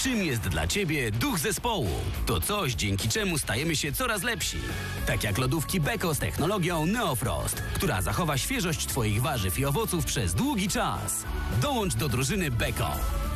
Czym jest dla Ciebie duch zespołu? To coś, dzięki czemu stajemy się coraz lepsi. Tak jak lodówki Beko z technologią Neofrost, która zachowa świeżość Twoich warzyw i owoców przez długi czas. Dołącz do drużyny Beko.